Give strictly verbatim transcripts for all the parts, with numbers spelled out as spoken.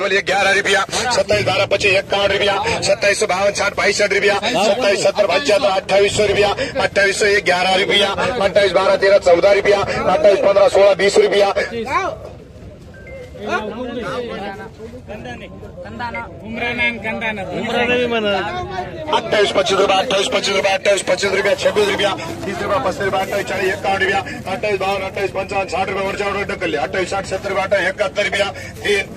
Double एक ग्यारह रुपया सत्ताईस बारह पच्चीस इक्यावन रुपया सत्ताईस सौ बावन साठ बाईसठ रुपया सत्ताईस सत्तर पचहत्तर अट्ठाईस सौ रुपया अट्ठाईस सौ एक ग्यारह रुपया अट्ठाईस बारह तेरह चौदह रुपया अट्ठाईस पंद्रह सोलह बीस रुपया अट्ठाईस पच्चीस रुपया अट्ठाईस पच्चीस रुपया अट्ठाईस पच्चीस रुपया छब्बीस रुपया तीस रुपया पस्तीस रुपया अट्ठाईस चालीस इक्यावन रुपया अट्ठाईस बावन अट्ठाईस पंचावन साठ रुपया वरच्या ऑर्डर ढकलले अट्ठाईस साठ सत्तर रुपया अट्ठाईस एकाहत्तर रुपया तीन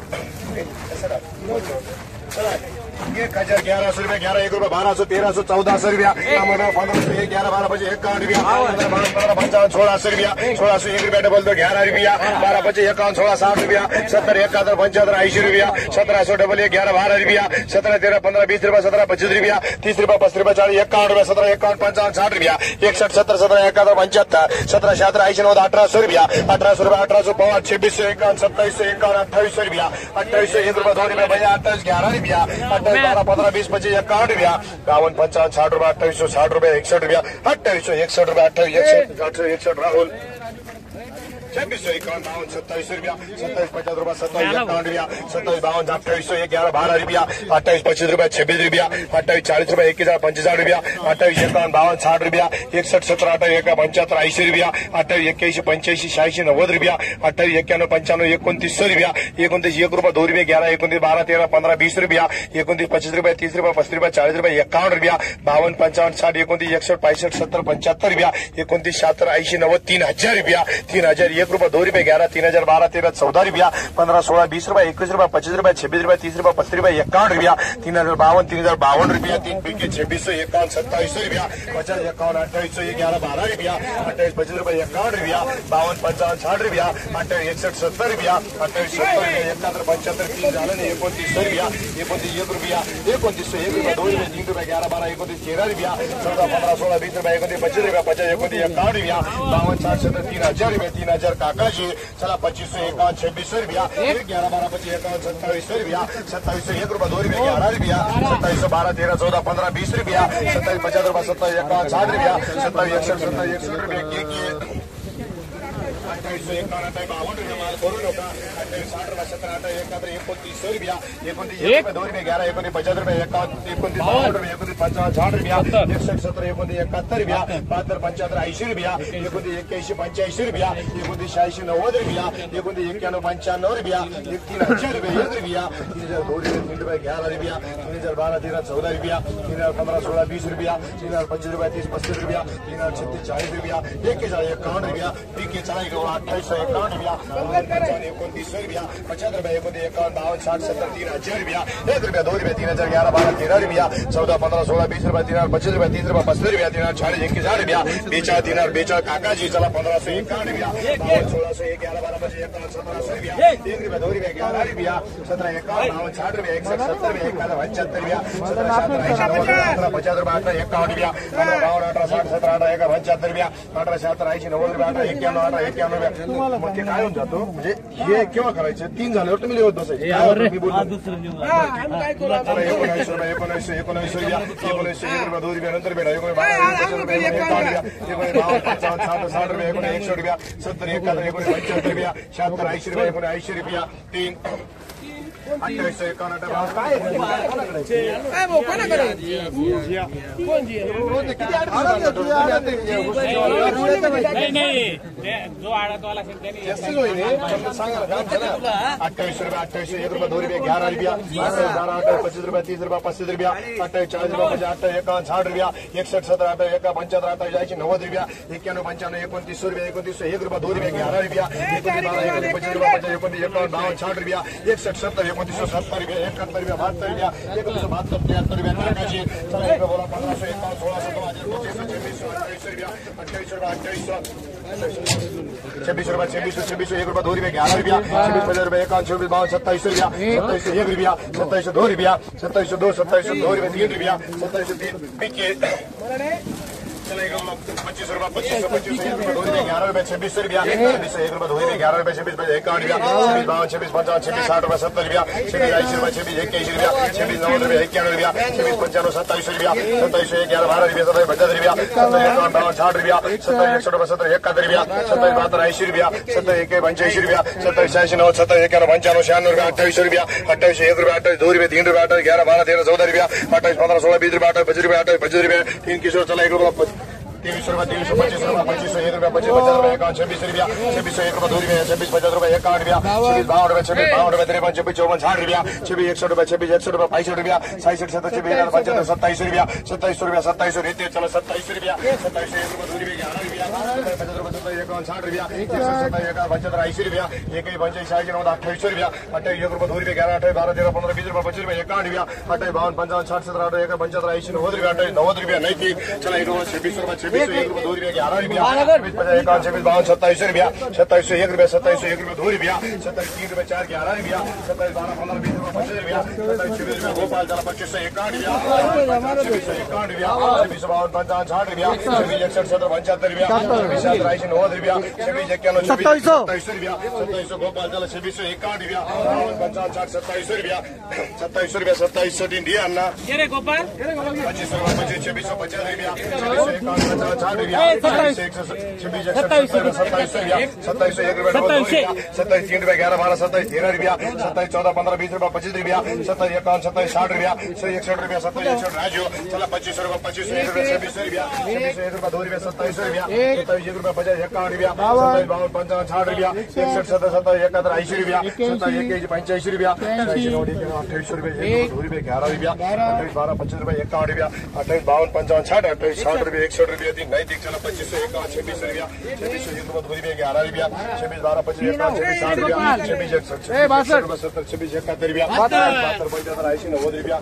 एक हजार ग्यारह सौ रुपया ग्यारह एक रुपया बारह सौ तेरह सौ चौदह सौ रुपया पंद्रह सौ एक ग्यारह बारह पच्चीस इक्यावन रुपया पंद्रह पंचावन सोलह सौ रुपया सोलह सौ एक रुपया डबल दो ग्यारह रुपया बारह पच्चीस इक्यावन सोलह साठ रुपया सत्तर इकहत्तर पंचहत्तर अस्सी रुपया सत्रह सौ डबल एक ग्यारह बारह रुपया सत्रह तेरह पंद्रह बीस रुपया सत्रह पच्चीस रुपया तीस रुपया पच्चीस रुपया चालीस इक्यावन रुपया सत्रह इक्यावन पंचावन साठ रुपया इकसठ सत्तर सत्रह इकहत्तर पंचहत्तर सत्रह छिहत्तर अस्सी नौ अठारह सौ रुपया अठारह सौ रुपया अठारह सौ पांच छब्बीस सौ इक्यावन सत्ताईस सौ इक्यावन अट्ठाईस सौ रुपया अट्ठाईस सौ एक रुपया दो रुपया भैया अट्ठाईस ग्यारह रुपया अट्ठाईस बारह पंद्रह बीस पच्चीस इक्यावन रुपया बावन पंचावन साठ रुपया अट्ठाईस सौ साठ रुपया इकसठ रुपया अट्ठाईस सौ इकसठ रुपया अट्ठाईस इकसठ आठ सौ इकसठ राहुल छब्बीस सौ इक्यावन बावन सत्ताईस रुपया सत्ताईस पचास रुपया सत्ताईस इक्यावन रुपया सत्ताईस बावन अट्ठाईस सौ ग्यारह बारह रुपया अट्ठाईस पच्चीस रुपया छब्बीस रुपया अट्ठाईस चालीस रुपया इक्कीस हजार पच्चीस हजार रुपया अट्ठाईस इक्यावन बावन साठ रुपया इकसठ सत्तर अट्ठाईस एक पंचहत्तर ऐंशी रुपया अट्ठाईस एक्क्याऐंशी पंच्याऐंशी शहाऐंशी नव्वद रुपया अट्ठाईस एक्क्याण्णव पंच्याण्णव एकोणतीस सौ रुपया एकोणतीस एक रुपया दो रुपये ग्यारह एकोणतीस बारह तेरह पंद्रह बीस रुपया एकोणतीस पच्चीस रुपया तीस रुपया पस्तीस रुपया चाळीस रुपया एकावन्न रुपया बावन पंचावन्न साठ एकोणतीस एकसठ पासष्ट सत्तर पंच्याहत्तर रुपया एकोणतीस शहात्तर ऐंशी नव्वद तीन हजार रुपया तीन हजार एक रुपया दो रुपये ग्यारह तीन हजार बारह तेरह चौदह रुपया पंद्रह सोलह बीस रुपया इक्कीस रुपया पच्चीस रुपया छब्बीस रुपया तीस रुपया पस्तीस रुपया इक्यावन रुपया तीन हजार बावन तीन हजार बावन रुपया तीन पीके छब्बीस सौ इक्यावन सत्ताईस सौ रुपया पचास इक्यावन अट्ठाईस सौ ग्यारह बारह रुपया अट्ठाईस पच्चीस रुपया इक्यावन रुपया बावन पंचावन साठ रुपया अट्ठाईस एकसठ सत्तर रुपया अट्ठाईस सत्तर रुपया एकाहत्तर पंच्याहत्तर तीन झालं नाही एकोणतीस सौ रुपया एकोणतीस एक रुपया एकोणतीस सौ एक रुपया दोन रुपये तीन रुपया ग्यारह बारह एकोणतीस तेरह रुपया चौदह पंद्रह सोलह बीस रुपया एकोणतीस पच्चीस रुपया पचास एकोणतीस इक्यावन रुपया बावन साठ सत्तर तीन हजार रुपया तीन हजार काकाजी चला पच्चीस सौ इक्यावन छब्बीस सौ रुपया ग्यारह बारह पच्चीस इक्यावन सत्ताईस सौ रुपया सत्ताईस सौ एक रुपया दो रुपये ग्यारह रुपया सत्ताईस सौ बारह तेरह चौदह पंद्रह बीस रुपया सत्ताईस पचास रुपया सत्ताईस इक्यावन साठ रुपया सत्ताईस एकसठ सत्ताईस एकसठ रुपया अट्ठाईस सौ इक्यावन अट्ठाईस बावन रुपया माल करू नका अट्ठाईस साठ रुपया सत्तर अट्ठाईस एकाहत्तर एकोणतीस सौ रुपया एकोणतीस एक रुपये दोन रुपये ग्यारह एकोणतीस पचास रुपया एकावन्न एकोणतीस बावन्न रुपये एकोणतीस पंचावन्न साठ रुपया एकसठ सत्तर एकोणतीस एकाहत्तर रुपया बहात्तर पंच्याहत्तर ऐंशी रुपया एकोणतीस एक्क्याऐंशी पंच्याऐंशी रुपया एकोणतीस शहाऐंशी नव्वद रुपया एकोणतीस एक्क्याण्णव पंच्याण्णव रुपया एक तीन हजार रुपये एक रुपया तीन हजार दोन रुपये तीन रुपये ग्यारह रुपया तीन हजार बारह तेरह चौदह रुपया तीन हजार पंद्रह सोलह बीस रुपया तीन हजार पच्चीस रुपया तीस पस्तीस रुपया तीन हजार छत्तीस चालीस रुपया एक हजार इक्यावन रुपया पीके चला अट्ठाईस सौ इक्यावन रुपया एकोणतीस सौ रुपया पचास रुपया एकोणतीस इक्यावन बावन साठ सत्तर तीन हजार रुपया एक रुपया दो रुपये तीन हजार ग्यारह बारह तेरह रुपया चौदह पंद्रह सोलह बीस रुपया तीन हजार पच्चीस रुपया तीस रुपया पस्तीस रुपया तीन हजार चालीस इक्कीस हजार रुपया बेचाळ तीन हजार बेचाळ काकाजी चला पंद्रह सौ इक्यावन रुपया बावन सोलह सौ ग्यारह बारह पच्चीस इक्यावन सत्रह सौ रुपया तीन रुपया दो रुपये ग्यारह रुपया सत्रह इक्यावन बावन साठ रुपया एकसठ सत्तर रुपया इक्यावन पंच्याहत्तर रुपया सत्रह अठरा पचास रुपया अठरा इक्यावन रुपया पंद्रह बावन अठरा साठ सतरा अठरा एक पंच्याहत्तर रुपया अठरा शहात्तर ऐंशी नव्वद रुपया अठरा एक्क्याण्णव अठरा एक्क्याण्णव रुपया मग ते काय होऊन जातो म्हणजे हे केव्हा करायचं तीन झाल्यावर तुम्ही लिहत बसायचे मी बोलतो एकोणऐंशी रुपया एकोणऐंशी एकोणऐंशी रुपया एकोणऐंशी एक रुपया दोन रुपया नंतर भेटा एकोणीस बारा रुपया एकावन्न रुपया एकोणीस बावन पंचावन्न साठ साठ रुपया एकोणीस एकशे रुपया सत्तर एकाहत्तर एकोणीस पंच्याहत्तर रुपया शहात्तर ऐंशी रुपया एकोणीस ऐंशी रुपया तीन अठ्ठावीस सौ एकावन्न काय अट्ठावीस रुपया अट्ठावीस एक रुपया दो रुपये ग्यारह रुपया बारह अट्ठाईस पच्चीस रुपया तीस रुपया पस्तीस रुपया अट्ठाईस चालीस रुपया पचास अट्ठाईस एकावन्न साठ रुपया एकसठ सत्तर अट्ठाईस एका पंच्याहत्तर अट्ठाईस ऐंशी नव्वद रुपया एक्क्याण्णव पंच्याण्णव एकोणतीस सौ रुपया एकोणतीस सौ एक रुपया दो रुपये ग्यारह रुपया एकोणतीस बारह एकोणतीस पच्चीस रुपया पचास एकोणतीस एकावन्न बावन्न साठ रुपया एकसठ सत्तर एकोणतीस सौ सत्तर रुपया एकाहत्तर रुपया बहात्तर रुपया एकोणीस बहात्तर त्र्याहत्तर रुपया काकाशी चला एक बोला पंधरा सौ एकावन्न सोळा सौ दो हजार पच्चीस सौ छब्बीस सौ अट्ठाईस रुपया अट्ठाईस रुपया अट्ठाईस सौ छब्बीस रुपया छब्बीस सौ छब्बीस सौ एक रुपया दो रुपये ग्यारह रुपया छब्बीस पचास रुपया एकावन्न छब्बीस बावन सत्ताईस रुपया सत्ताईस सौ एक रुपया सत्ताईस सौ दो रुपया सत्ताईस सौ दो सत्ताईस सौ दो रुपये तीन रुपया सत्ताईस सौ तीन पीके चला एक पच्चीस रुपये पच्चीस सौ पच्चीस एक रुपये दो रुपये ग्यारह रुपये छब्बीस रुपया छब्बीस एक रुपये दो रुपये ग्यारह रुपये छब्बीस रुपये इक्यावन रुपया छब्बीस बावन छब्बीस पचास छब्बीस साठ रुपये सत्तर रुपया छब्बीस अस्सी रुपये छब्बीस इक्कीस रुपया छब्बीस नौ रुपये इक्यावन रुपया छब्बीस पंचानवे सत्ताईस रुपया सत्ताईस ग्यारह बारह रुपया सत्ताईस पचास रुपया सत्ताईस इक्यावन बावन साठ रुपया सत्ताईस एकसठ रुपये सत्तर इकहत्तर रुपया सत्ताईस बहत्तर अस्सी रुपया सत्ताईस एक पंचासी रुपया सत्ताईस छियासी नौ सत्ताईस इक्यावन पंचानवे छियानवे रुपया अट्ठाईस रुपया अट्ठाईस एक रुपया अट्ठाईस दो रुपये तीन रुपया अट्ठाईस ग्यारह बारह तेरह चौदह रुपया अट्ठाईस पंद्रह सोलह बीस रुपया अट्ठाईस पच्चीस रुपया अट्ठाईस पच्चीस रुपया तीन किशोर चला एक रुपया तेईस रुपये तीन सौ पच्चीस रुपये पच्चीस सौ एक रुपया पच्चीस पचास रुपये इक्यावन छब्बीस रुपया छब्बीस सौ एक रुपये दो रुपये छब्बीस पचास रुपये इक्यावन रुपया छब्बीस बावन रुपये छब्बीस बावन रुपये तिरपन छब्बीस चौवन साठ रुपया छब्बीस एकसठ रुपये छब्बीस एकसठ रुपये पैंसठ रुपया साइसठ सत्तर छब्बीस पचहत्तर सत्ताईस रुपया सत्ताईस रुपया सत्ताईस रेते चलो सत्ताईस रुपया सत्ताईस एक रुपये दो रुपये ग्यारह रुपया पचास रुपये सत्ताईस इक्यावन साठ रुपया सत्ताईस इक्यावन पचहत्तर अस्सी रुपया एक पंचाईस साइज नौ अट्ठाईस रुपया अट्ठाईस एक रुपये दो रुपये ग्यारह अट्ठाईस बारह तेरह पंद्रह बीस रुपये पच्चीस रुपये इक्यावन रुपया अट्ठाईस बावन पंचावन साठ सत्तर अट्ठाईस एक पंचहत्तर अस्सी नब्बे रुपया अट्ठाईस नब्बे रुपया नहीं थी चला एक रुपये छब्बीस रुपये छब्बीस एक रुपये दो रुपये ग्यारह रुपया छब्बीस पचास इक्यावन छब्बीस बावन सत्ताईस रुपया सत्ताईस सौ एक रुपया सत्ताईस सौ एक रुपये दो रुपया सत्ताईस तीन रुपये चार ग्यारह रुपया सत्ताईस बारह पंद्रह बीस रुपये पच्चीस रुपया सत्ताईस छब्बीस रुपया भोपाल चला पच्चीस सौ इक्यावन रुपया छब्बीस सौ इक्यावन रुपया छब्बीस बावन पंचावन साठ रुपया छब्बीस इकसठ सत्तर पंचहत्तर रुपया छब्बीस सत्तर अस्सी नब्बे रुपया छब्बीस इक्यावन सत्ताईस सौ रुपया सत्ताईस सौ भोपाल चला छब्बीस सौ इक्यावन रुपया बावन पंचावन साठ सत्ताईस रुपया सत्ताईस रुपया सत्ताईस सौ तीन दिया अन्ना पच्चीस सौ पच्चीस छब्बीस सौ पचास रुपया छब्बीस सौ इक्यावन पंचावन साठ रुपया छब्बीस सत्ताईस सत्ताईस रुपया सत्ताईस सौ एक रुपया सत्ताईस तीन रुपया ग्यारह बारह सत्ताईस तेरह रुपया सत्ताईस चौदह पंद्रह बीस रुपया पच्चीस रुपया सत्ताईस इक्यावन सत्ताईस साठ रुपया सौ इकसठ रुपया सत्ताईस इकसठ राजू चला पच्चीस रुपया पच्चीस एक रुपया छब्बीस रुपया छब्बीस एक रुपया दो रुपया सत्ताईस रुपया सत्ताईस एक रुपया पचास इक्यावन रुपया सत्ताईस बावन पंचावन साठ रुपया इकसठ सत्तर सत्ताईस इकहत्तर अस्सी रुपया सत्ताईस इक्कीस पंचासी रुपया अट्ठाईस रुपया दो रुपया ग्यारह रुपया अट्ठाईस बारह पच्चीस रुपया इक्यावन रुपया अट्ठाईस बावन पंचावन साठ अट्ठाईस साठ रुपया इकसठ रुपया तीन नहीं तीन चला पच्चीस सौ इक्यावन छब्बीस रुपया छब्बीस सौ एक रुपया दो रुपया ग्यारह रुपया छब्बीस बारह पच्चीस इक्यावन छब्बीस साठ रुपया छब्बीस एकसठ सत्तर छब्बीस इकहत्तर रुपया बहत्तर पंचहत्तर अस्सी नब्बे रुपया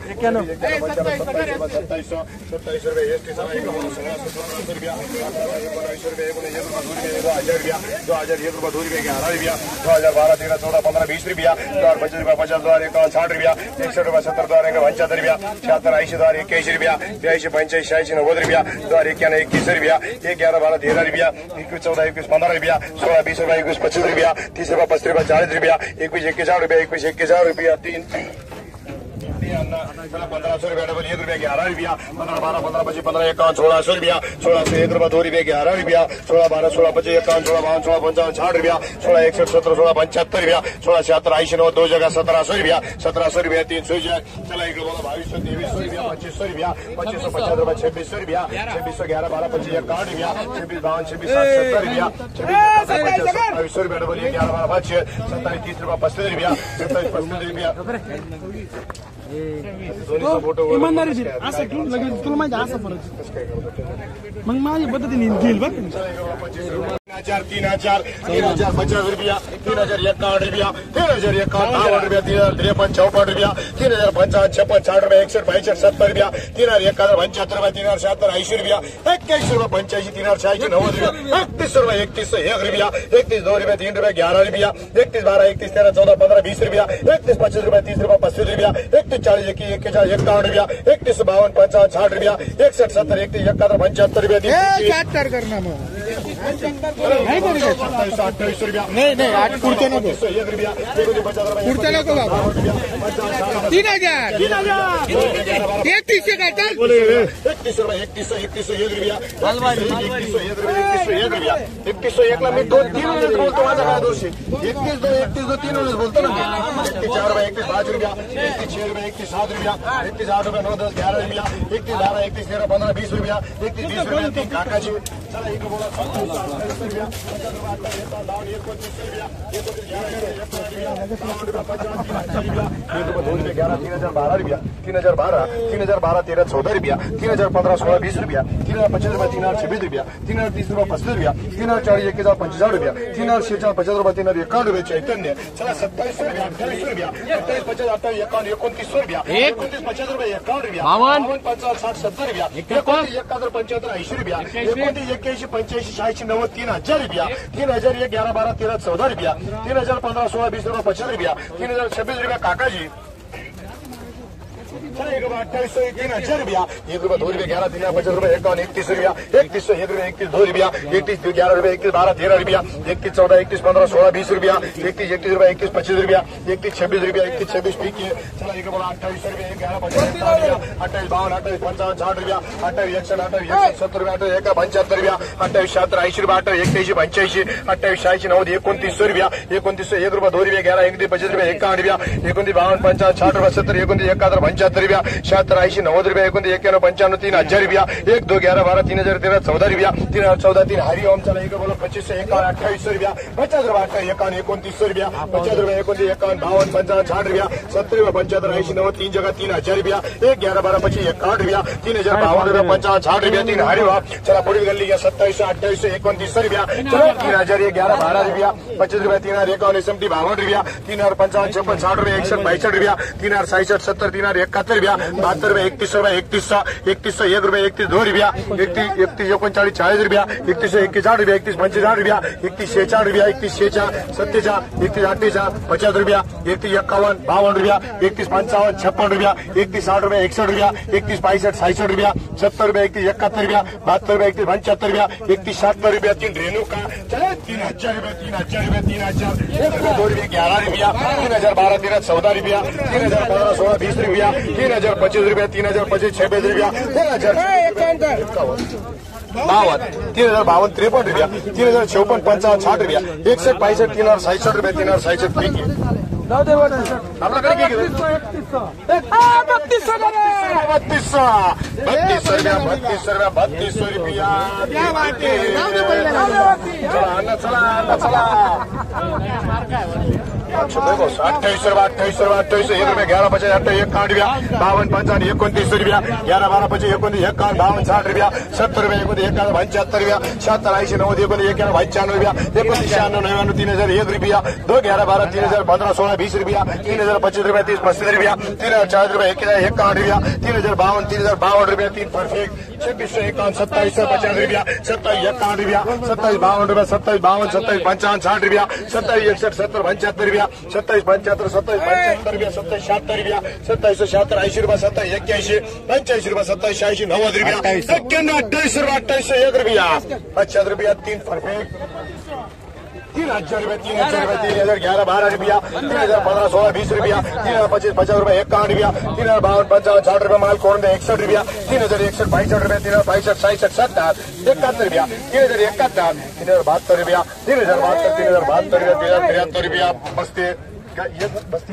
सत्ताईस सौ सत्ताईस रुपया एस टी सत्तर रुपया बाईस रुपया दो हजार रुपया दो हजार एक रुपया दो रुपया ग्यारह रुपया दो हजार बारह तेरह चौदह पंद्रह बीस रुपया दो हजार पच्चीस रुपया पचास दो हजार इक्यावन साठ रुपया एकसठ रुपया सत्तर दो हजार पंचहत्तर रुपया छिहत्तर अस्सी दो हजार इक्कीस रुपया बयासी पंचाईस छियासी नब्बे रुपया दो हजार इक्यावन इक्कीस रुपया एक ग्यारह बारह तेरह रुपया इक्कीस चौदह इक्कीस पंद्रह रुपया सोलह बीस रुपया इक्कीस पच्चीस रुपया तीस रुपया पच्चीस रुपया चालीस रुपया इक्कीस इक्कीस रुपया इक्कीस इक्कीस रुपया तीन पंद्रह सौ रुपया डबल एक रुपया ग्यारह रुपया पंद्रह बारह पंद्रह पच्चीस पंद्रह इक्यावन सोलह सौ रुपया सोलह सौ एक रुपया दो रुपया ग्यारह रुपया सोलह बारह सोलह पच्चीस इक्यावन सोलह बावन सोलह पंचावन साठ रुपया सोलह एकसठ सत्रह सोलह पंचहत्तर रुपया सोलह छिहत्तर अस्सी नौ दो जगह सत्रह सौ रुपया सत्रह सौ रुपया तीन सौ चला एक बोला बाईस सौ तेईस सौ रुपया पच्चीस सौ रुपया पच्चीस सौ पचास रुपया छब्बीस सौ रुपया छब्बीस सौ ग्यारह बारह पच्चीस इक्यावन रुपया छब्बीस बावन छब्बीस साठ सत्तर रुपया छब्बीस सौ रुपया डबल ग्यारह बारह पच्चीस सत्ताईस तीस रुपया पच्चीस रुपया सत्ताईस पच्चीस रुपया इमानदारी असं घेऊन लगेच तुला माहिती असं फरक मग माझ्या पद्धतीने घेईल बघ तीन हजार तीन हजार तीन हजार पचास रुपया तीन हजार इक्यावन रुपया तीन हजार इक्यावन बावन रुपया तीन हजार तिरपन चौपन रुपया तीन हजार पंचावन छप्पन साठ रुपया एकसठ बाईसठ सत्तर रुपया तीन हजार इक्यावन पंचहत्तर रुपया तीन हजार सत्तर ऐंशी रुपया इक्कीस रुपया पंच्याऐंशी तीन हजार छयाऐंशी नव्वद रुपया एकतीस रुपया एकतीस सौ एक रुपया एकतीस दो रुपया तीन रुपया ग्यारह रुपया एकतीस बारह एकतीस तेरह चौदह पंद्रह बीस रुपया एकतीस पच्चीस रुपया तीस रुपया पच्चीस रुपया एकतीस चालीस इक्कीस इक्कीस चालीस इक्यावन रुपया एकतीस बावन पंचावन साठ रुपया एकसठ सत्तर एकतीस इकहत्तर पंचहत्तर रुपया करना मग अठ्ठावीस रुपया नाही नाही आठ पुढच्या नको एक रुपया पुढच्या नको बाबा तीन हजार तीन हजार एकतीसशे काय चाल एकतीस रुपया एकतीस सौ एकतीस सौ एक रुपया एकतीस सौ एक रुपया एकतीस सौ एक रुपया एकतीस सौ एक ला मी दोन तीन वेळेस बोलतो माझा काय दोषी एकतीस दो एकतीस दो तीन वेळेस बोलतो ना एकतीस चार रुपया एकतीस पाच रुपया एकतीस छह रुपया एकतीस सात रुपया एकतीस आठ रुपया नौ दस ग्यारह रुपया एकतीस बारह एकतीस तेरह पंद्रह बीस रुपया एकतीस बीस रुपया तीन काकाची चला एक बोला रुपया ग्यारह तीन हजार बारह रुपया तीन हजार बारह तीन हजार बारह तेरह चौदह रुपया तीन हजार पंद्रह सोलह बीस रुपया तीन हजार पच्चीस रुपया तीन हजार छब्बीस रुपया तीन हजार तीस रुपया पच्चीस रुपया तीन हजार चालीस एक हजार पंचास रुपया तीन हजार छह पचास रुपया तीन हजार इक्यावन रुपया चैतन्य चला सत्ताईस रुपया अट्ठाईस रुपया अट्ठाईस पचास अट्ठाईस इक्यावन एकोणतीस सौ रुपया एकोणतीस पचास रुपया इक्यावन रुपया बावन पंचावन्न साठ सत्तर रुपया एकोणतीस एकाहत्तर पंच्याहत्तर ऐंशी रुपया एकोणतीस एक्क्याऐंशी पंच्याऐंशी शहाऐंशी नव्वद तीन हजार रुपया तीन हजार एक ग्यारह बारह तेरह चौदह रुपया तीन हजार पंद्रह सोलह बीस रुपया पचास रुपया तीन हजार छब्बीस रुपया काकाजी चला एक रुपये अट्ठाईस सौ तीन हजार रुपया एक रुपये दो रुपये ग्यारह तीन पचास रुपये इक्यावन इकतीस रुपया इकतीस सौ एक रुपये इकतीस दो रुपया इकतीस ग्यारह रुपये इकतीस बारह तेरह रुपया इकतीस चौदह इकतीस पंद्रह सोलह बीस रुपया इकतीस इकतीस रुपये इकतीस पच्चीस रुपया इकतीस छब्बीस रुपया इकतीस छब्बीस ठीक है। चला एक रुपये अट्ठाईस रुपये ग्यारह पचास रुपया अट्ठाईस बावन अट्ठाईस पंचावन साठ रुपया अट्ठाईस एकसठ अट्ठाईस एकसठ सत्तर रुपया अट्ठाईस एक पंच्याहत्तर रुपया अट्ठाईस शहात्तर ऐंशी रुपये अट्ठाईस एक्क्याऐंशी पंच्याऐंशी अट्ठाईस शहाऐंशी नव्वद एकोणतीस सौ रुपया एकोणतीस सौ एक रुपये दो रुपये ग्यारह एकोणतीस पच्चीस रुपये एकावन्न रुपया एकोणतीस बावन्न पंचावन्न साठ रुपये सत्तर एकोणतीस एकाहत्तर पंच्याहत्तर रुपया शहात्तर ऐंशी नव्वद रुपया एकोणतीस एक्क्याण्णव पंच्याण्णव तीन हजार रुपया एक दो ग्यारह बारह तीन हजार तेरह चौदह रुपया तीन हजार चौदह तीन हरिओम चला एक बोलो पच्चीस सौ एकावन अट्ठाईस सौ रुपया पचास रुपये अट्ठाईस एकावन एकोणतीस सौ रुपया पचास रुपये एकोणतीस एकावन बावन पंचावन साठ रुपया सत्तर रुपये पंच्याहत्तर ऐंशी नव्वद तीन जगह तीन हजार रुपया एक ग्यारह बारह पच्चीस एकावन्न रुपया तीन हजार बावन रुपये पंचावन साठ रुपया तीन हरिओम चला पुढील गल्ली घ्या सत्तावीस सौ अट्ठाईस सौ एकोणतीस सौ रुपया चला तीन हजार एक ग्यारह बारह रुपया पच्चीस रुपया तीन हजार एकावन एसएमटी बावन रुपया तीन हजार पंचावन छप्पन साठ रुपये एकसठ बासठ रुपया तीन हजार सासठ सत्तर तीन हजार इकहत्तर रुपया बहत्तर रुपये इकतीस रुपये इकतीस सौ इकतीस सौ एक रुपये इकतीस दो रुपया इकतीस इकतीस एकोणचाळीस चाळीस रुपया एकतीस सौ एक्केचाळ रुपया एकतीस पंचेचाळ रुपया एकतीस शेचाळ रुपया एकतीस शेचाळ सत्तेचाळ एकतीस अठ्ठेचाळ पचास रुपया एकतीस एक्कावन्न बावन्न रुपया एकतीस पंचावन्न छप्पन रुपया एकतीस साठ रुपया एकसठ रुपया एकतीस पासष्ट सासष्ट रुपया सत्तर रुपया एकतीस एकाहत्तर रुपया बहत्तर रुपया एकतीस पंच्याहत्तर रुपया एकतीस शहात्तर रुपया तीन रेणुका चला तीन हजार रुपया तीन हजार रुपया तीन हजार एक रुपया दो रुपये ग्यारह रुपया तीन हजार बारह तेरह चौदह रुपया तीन हजार पंद्रह सोलह बीस रुपया तीन हजार पच्चीस रुपया तीन हजार पच्चीस छब्बीस रुपया तीन हजार बावन तीन हजार बावन त्रेपन्न रुपया तीन हजार चौपन्न पंचावन्न साठ रुपया एकसठ पासष्ट तीन हजार सासष्ट रुपया तीन हजार सासष्ट पैकी आपल्याकडे काय बत्तीस सौ बत्तीस सौ बत्तीस सौ रुपया बत्तीस सौ रुपया बत्तीस सौ रुपया चला अण्णा चला अण्णा चला अट्ठाईस रुपये अट्ठाईस रुपये अट्ठाईस एक रुपये ग्यारह पचास अट्ठाईस एकावन्न रुपया बावन पंचावन्न एकोणतीस रुपया ग्यारह बारह पचास एकोणतीस एकावन्न बावन साठ रुपया सत्तर रुपये एकोणतीस एकावन्न पंच्याहत्तर रुपया शहात्तर ऐंशी नव्वद एकोणतीस एक्याण्णव पंच्याण्णव रुपया एकोणतीस शहाण्णव नव्याण्णव तीन हजार एक रुपया दो ग्यारह बारह तीन हजार पंद्रह सोलह बीस रुपया तीन हजार पच्चीस रुपया तीस पस्तीस रुपया तीन हजार चालीस रुपया एक हजार एकावन्न रुपया तीन हजार बावन तीन हजार बावन रुपया तीन परफेक्ट छब्बीस सौ एकावन्न सत्ताईस सौ पचास रुपया सत्ताईस एकावन्न रुपया सत्ताईस बावन रुपया सत्ताईस बावन सत्ताईस पंचावन्न साठ रुपया सत्ताईस एकसठ सत्तर पंच्याहत्तर रुपया सत्ताईस पंच्याहत्तर सत्ताईस पंच्याहत्तर रुपया सत्ताईस शहात्तर रुपया सत्ताईस सौ शहात्तर ऐंशी रुपया सत्ताईस एक्क्याऐंशी पंच्याऐंशी रुपया सत्ताईस शहाऐंशी नव्वद रुपया एक्क्याण्णव अठ्ठावीस रुपया अठ्ठावीस सौ एक रुपया पचास रुपया तीन परफेक्ट तीन हजार रुपया तीन हजार रुपया तीन हजार ग्यारह बारह रुपया तीन हजार पंद्रह सोलह बीस रुपया तीन हजार पच्चीस पचास रुपया इक्यावन रुपया तीन हजार बावन पंचावन साठ रुपया माल कोण दे एकसठ रुपया तीन हजार एकसठ बासठ रुपया तीन हजार बासठ सासठ सत्तर एकाहत्तर रुपया तीन हजार एकाहत्तर तीन हजार बहत्तर रुपया तीन हजार बहत्तर तीन हजार बहत्तर रुपया तीन हजार त्र्याहत्तर रुपया बसते बसते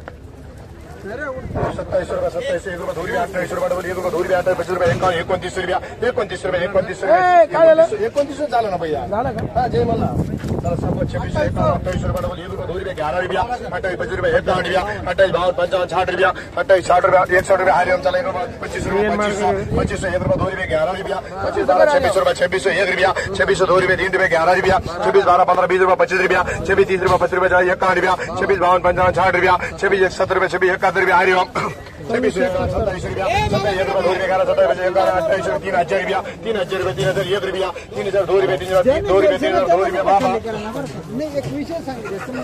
सत्ताईस रुपया सत्ताईस एक रुपया दो रुपया अठ्ठावीस रुपया डबल एक रुपया दो रुपया अठ्ठावीस रुपया एकावन्न एकोणतीस रुपया एकोणतीस रुपया एकोणतीस रुपया एकोणतीस झालं ना भैया हा जय मला छब्बीस एकावन्न अठ्ठावीस रुपया डबल एक रुपया दो रुपया ग्यारह रुपया अट्ठाईस पच्चीस रुपया एकावन्न रुपया अट्ठाईस बावन पंचावन साठ रुपया अट्ठाईस साठ रुपया एकसठ रुपया हरिओम चला एक रुपया पच्चीस रुपया पच्चीस पच्चीस सौ एक रुपया दो रुपया ग्यारह रुपया पच्चीस बारह छब्बीस रुपया छब्बीस सौ एक रुपया छब्बीस सौ दो रुपया तीन रुपया ग्यारह रुपया छब्बीस बारह पंद्रह बीस रुपया पच्चीस रुपया छब्बीस तीस रुपया पच्चीस रुपया इक्यावन रुपया छब्बीस बावन पंचावन साठ रुपया छब्बीस एक सत्तर रुपया छब्बीस इकहत्तर रुपया हरिओम छब्बीस सत्ताईस रुपया सत्ताईस एक रुपया दो रुपया ग्यारह सत्ताईस एकावन अट्ठाईस तीन हजार रुपया तीन हजार रुपया तीन हजार एक रुपया तीन हजार दो रुपया तीन हजार दो रुपया तीन हजार दो रुपया बाबा एक विषय सांगितलं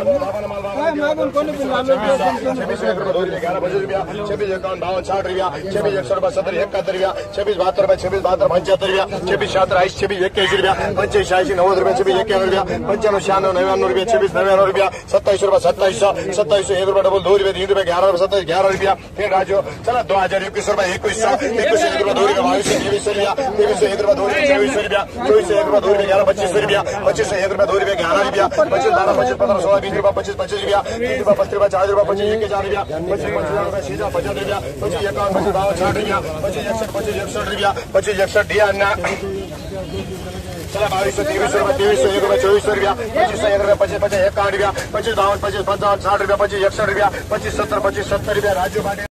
छब्बीस एक रुपया दो रुपया ग्यारह पच्चीस रुपया छब्बीस एकावन बावन साठ रुपया छब्बीस एक सौ रुपया सत्तर इकहत्तर रुपया छब्बीस बहत्तर रुपया छब्बीस बहत्तर पंच्याहत्तर रुपया छब्बीस शहात्तर ऐंशी छब्बीस एक्क्याऐंशी रुपया पंच्याऐंशी ऐंशी नव्वद रुपया छब्बीस एक्क्याण्णव रुपया पंच्याण्णव शहाण्णव नव्याण्णव रुपया छब्बीस नव्याण्णव रुपया सत्ताईस रुपया सत्ताईस सौ सत्ताईस एक रुपया डबल दो रुपया तीन रुपया ग्यारह रुपया सत्ताईस ग्यारह रुपया फिर राजू चला दो हजार इक्कीस रुपया इक्कीस सौ इक्कीस एक रुपया दो रुपया बाईस तेईस रुपया तेईस एक रुपया दो रुपया चौबीस रुपया चौबीस एक रुपया दो रुपया ग्यारह पच्चीस रुपया पच्चीस एक रुपया दो रुपया ग्यारह रुपया पच्चीस बारह पच्चीस पंद्रह सोलह बीस रुपया पच्चीस पच्चीस रुपया तीस रुपया पच्चीस रुपया चालीस रुपया पच्चीस एक हजार रुपया पच्चीस पच्चीस रुपया सीधा पचास रुपया पच्चीस एकावन पच्चीस बावन साठ रुपया पच्चीस एकसठ पच्चीस एकसठ रुपया पच्चीस एकसठ दिया अन्ना चला बाईस सौ तेईस रुपया तेईस सौ एक रुपया चौबीस रुपया पच्चीस सौ एक रुपया पच्चीस पचास इक्यावन रुपया पच्चीस बावन पच्चीस पंचावन साठ रुपया पच्चीस एकसठ रुपया पच्चीस सत्तर पच्चीस सत्तर रुपया राजू